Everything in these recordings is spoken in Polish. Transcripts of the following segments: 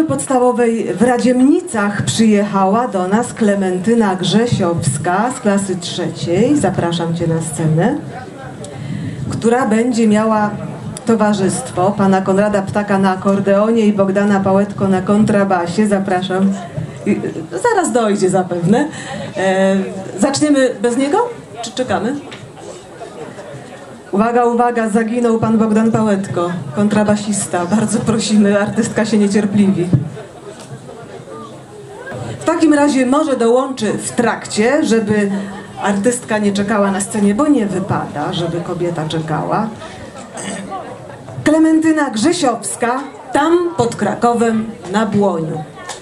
podstawowej w Radziemnicach przyjechała do nas Klementyna Grzesiowska z klasy 3. Zapraszam Cię na scenę. Która będzie miała towarzystwo pana Konrada Ptaka na akordeonie i Bogdana Pałetko na kontrabasie. Zapraszam. Zaraz dojdzie zapewne. Zaczniemy bez niego? Czy czekamy? Uwaga, uwaga, zaginął pan Bogdan Pałetko, kontrabasista. Bardzo prosimy, artystka się niecierpliwi. W takim razie może dołączy w trakcie, żeby artystka nie czekała na scenie, bo nie wypada, żeby kobieta czekała. Klementyna Grzesiowska, tam pod Krakowem na Błoniu.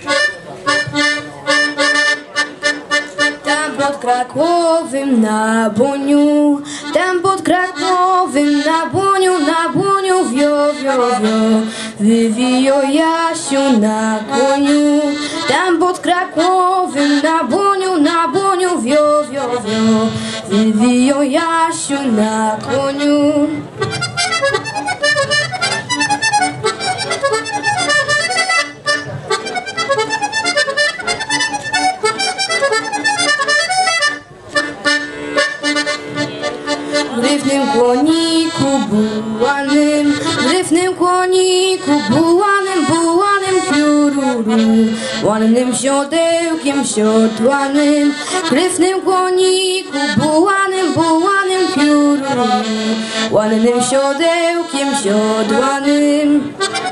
Tam pod Krakowem na Błoniu, tam pod Krakowem na Błoniu, wio, wio, wio, wywijo Jasiu na koniu. Tam pod Krakowem na Błoniu, wio, wio, wio, wywijo Jasiu na koniu. Gryfnym kłoniku bułanym, gryfnym kłoniku bułanym, bułanym pióruru, ładnym siodełkiem siodłanym, gryfnym kłoniku bułanym, bułanym pióruru, ładnym siodełkiem siodłanym.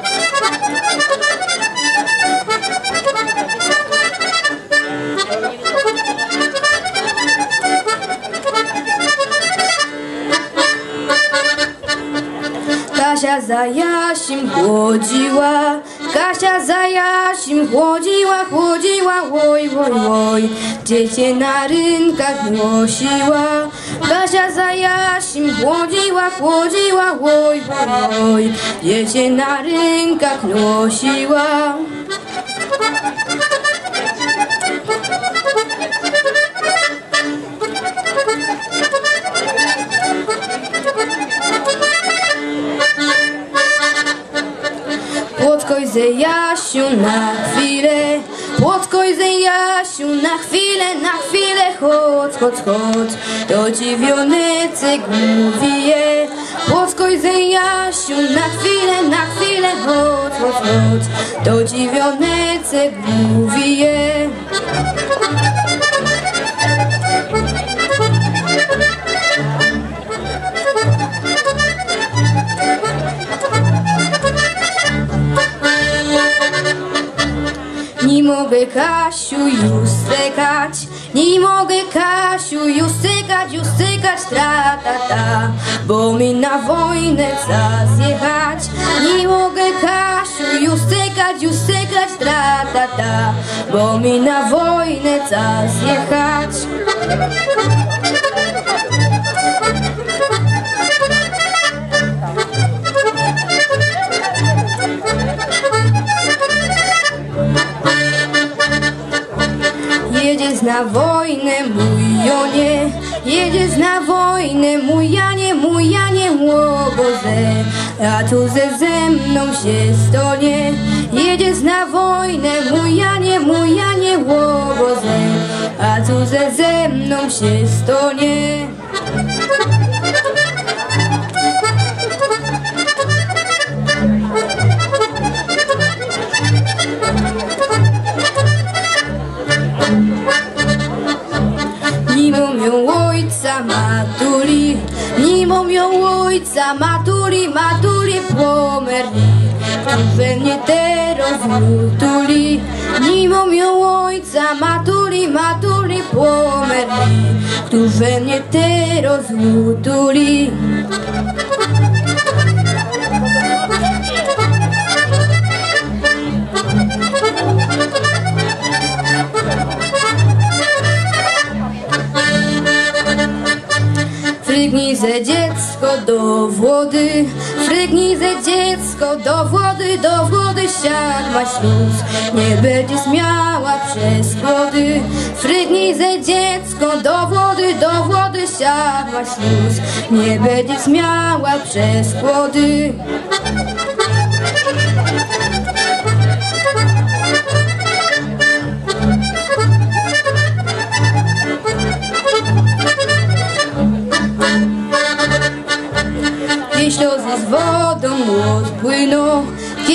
Kasia za Jasim chłodziła, Kasia za Jasim chłodziła, chłodziła, oj, oj, oj, dziecię na rynkach nosiła. Kasia za Jasim chłodziła, chłodziła, oj, oj, oj, dziecię na rynkach nosiła. Płotkoj ze Jasiu na chwilę, płotkoj ze Jasiu na chwilę, chodź, chodź, chodź, to ci wionecek mówi je. Płotkoj ze Jasiu na chwilę, chodź, chodź, chodź, to ci wionecek mówi je. Nie mogę, Kasiu, już stykać, nie mogę, Kasiu, już stykać, tra-ta-ta, bo mi na wojnę czas jechać. Nie mogę, Kasiu, już stykać, tra-ta-ta, bo mi na wojnę czas jechać. Jedziesz na wojnę, mój Jonie, jedziesz na wojnę, mój Janie, łoboze, a tu ze mną się stonie. Jedziesz na wojnę, mój Janie, łoboze, a tu ze mną się stonie. Nimą ją ojca matuli, nimą ją ojca matuli, pomerli, we mnie teraz mutuli. Nimą ją ojca matuli, pomerli, we mnie teraz mutuli. Frygnij ze dziecko do wody, frygnij ze dziecko do wody, siak ma śluz, nie będziesz miała przeszkody. Frygnij ze dziecko do wody, siak ma śluz, nie będziesz miała przeszkody.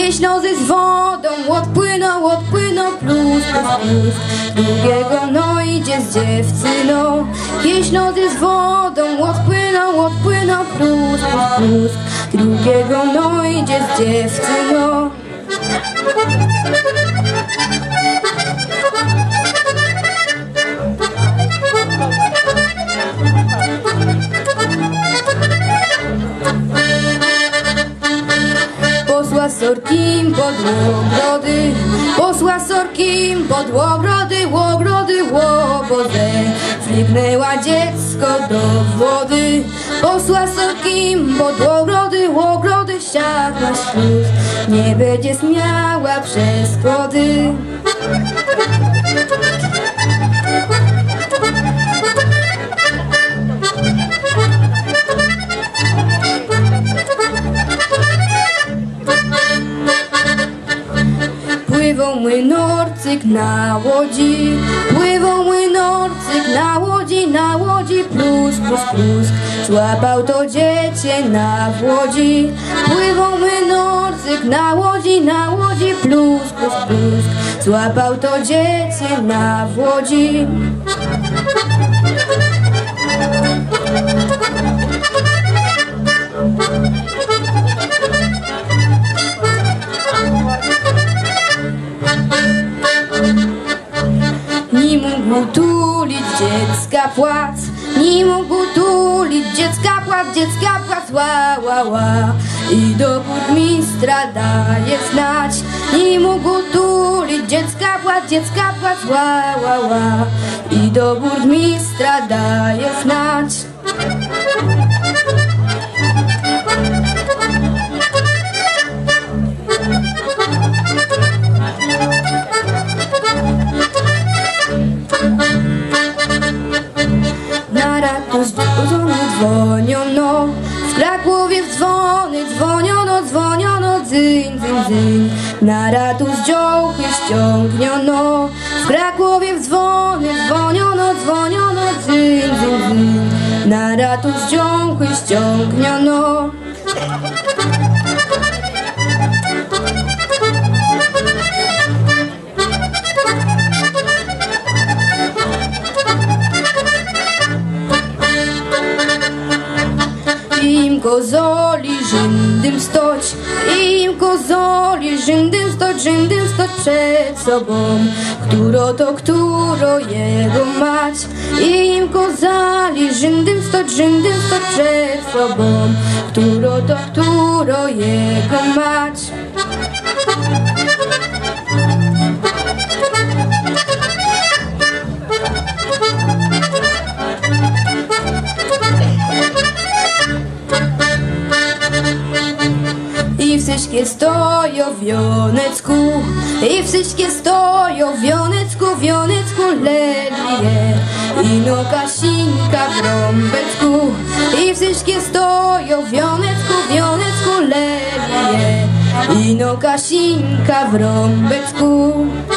Ślązy z wodą odpłyną plus. Drugiego no idzie z dziewczyną. Ślązy z wodą odpłyną plus. Drugiego no idzie z dziewczyną. Posła sorkim pod łobrody, posła sorkim pod łobrody, łobodę. Fliknęła dziecko do wody, posła sorkim pod łobrody, siadła śluz. Nie będzie miała przeszkody. Pływał młynorcyk na łodzi, pływał młynorcyk na łodzi plus. Złapał to dziecię na łodzi, pływał młynorcyk na łodzi plus. Złapał to dziecię na łodzi. Nie mógł tulić dziecka płac, nie mógł tulić dziecka płac, ła. I do burmistrza daje znać, nie mógł tulić dziecka płac, ła. I do burmistrza daje znać. Na ratus dzwoniono, w Krakowie dzwoniono, dzyń. Na ratus dziołchy ściągniono, w Krakowie dzwoniono, dzyń. Na ratus dziołchy ściągniono. Im kozoli rzędem stoć, im kozoli rzędem stoć przed sobą. Któro jego mać, im kozali rzędem stoć przed sobą. Któro jego mać. I wszystkie stoją w wionecku, i wszystkie stoją w wionecku lelie. I no Kasinka w rąbeczku, i wszystkie stoją w wionecku lelie. I no Kasinka w rąbeczku.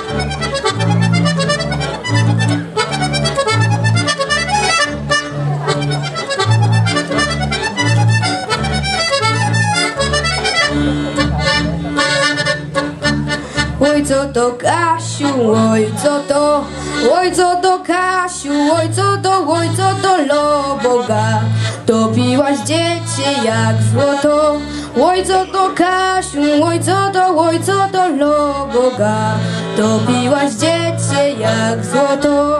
Oj co to Kasiu, oj co to Kasiu, oj co to loboga. Topiłaś dziecię jak złoto. Oj co to Kasiu, oj co to loboga. Topiłaś dziecię jak złoto.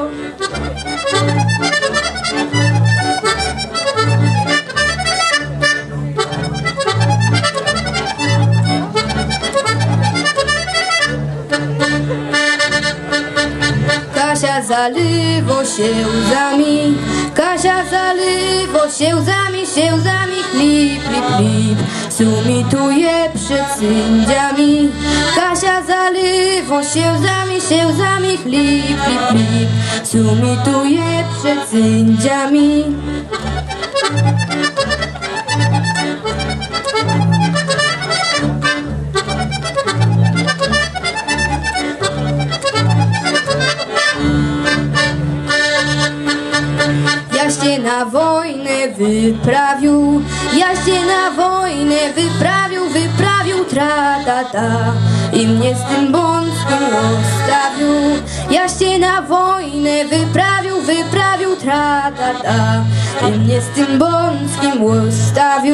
Kasia zaliwo się łzami, Kasia zaliwo się łzami, chlip, sumituje przed sędziami. Kasia zaliwo się łzami, chlip, sumituje przed sędziami. Jaś na wojnę wyprawił, Jaś na wojnę wyprawił tra-ta-ta i mnie z tym bączkiem zostawił. Ja się na wojnę wyprawił tra-ta-ta i mnie z tym bączkiem zostawił.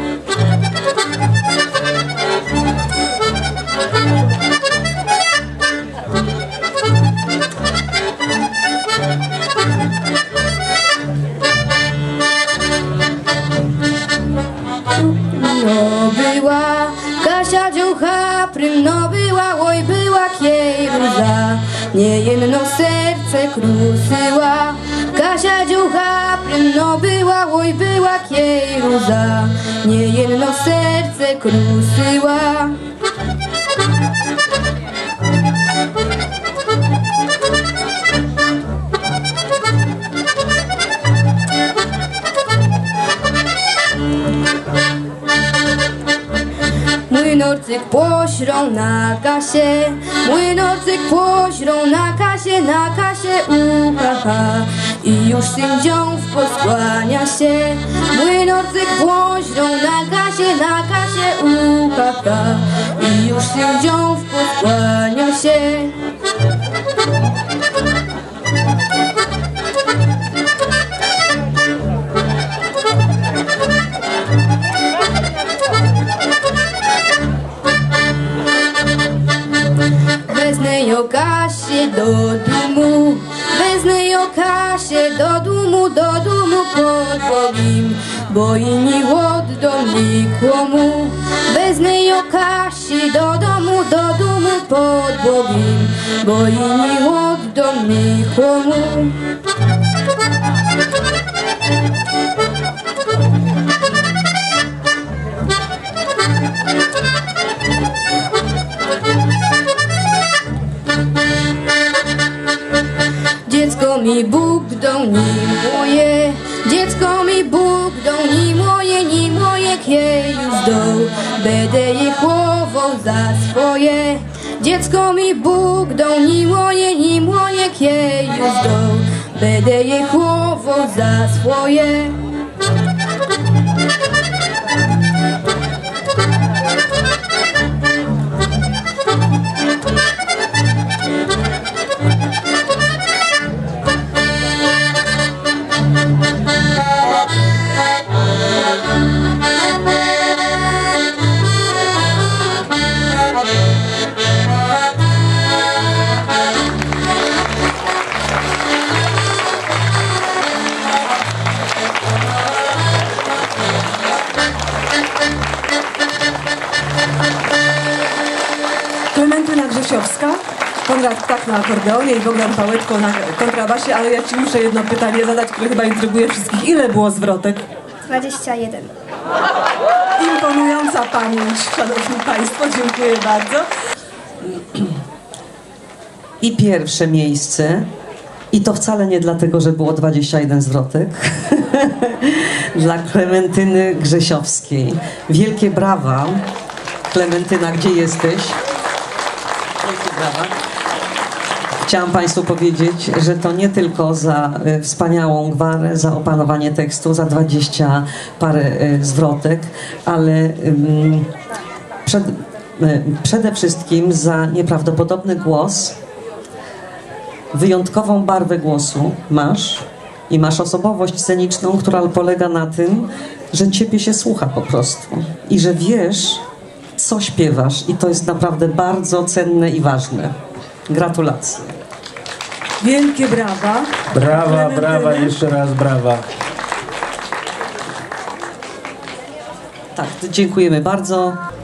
No była Kasia dziołcha prym, no była, oj była kieruza, nie jedno serce krusyła. Kasia dziołcha prym, no była, oj była kieruza, nie jedno serce krusyła. Młynorcyk pośrą na Kasię, młynorcyk pośrą na Kasię uchacha i już sędziów poskłania się. Młynorcyk pośrą na Kasię uchacha i już sędziów poskłania się. Wezmę ją Kasię do domu, wezmę ją Kasię do domu pod Bogiem, bo inni oddom nikomu. Wezmę ją Kasię do domu pod Bogiem, bo inni oddom nikomu. Dziecko mi Bóg do nim moje, dziecko mi Bóg do nim moje, kie już do, będę je chował za swoje. Dziecko mi Bóg do nim moje, kie już do, będę je chował za swoje. Klementyna Grzesiowska, Konrad Ptak na akordeonie i Bogdan Pałeczko na kontrabasie, ale ja Ci muszę jedno pytanie zadać, które chyba intryguje wszystkich. Ile było zwrotek? 21. Imponująca pamięć, szanowni państwo, dziękuję bardzo. I pierwsze miejsce, i to wcale nie dlatego, że było 21 zwrotek, dla Klementyny Grzesiowskiej. Wielkie brawa. Klementyna, gdzie jesteś? Wielkie brawa. Chciałam Państwu powiedzieć, że to nie tylko za wspaniałą gwarę, za opanowanie tekstu, za 20 parę zwrotek, ale przede wszystkim za nieprawdopodobny głos, wyjątkową barwę głosu masz i masz osobowość sceniczną, która polega na tym, że Ciebie się słucha po prostu i że wiesz, co śpiewasz, i to jest naprawdę bardzo cenne i ważne. Gratulacje. Wielkie brawa. Brawa, brawa, jeszcze raz brawa. Tak, dziękujemy bardzo.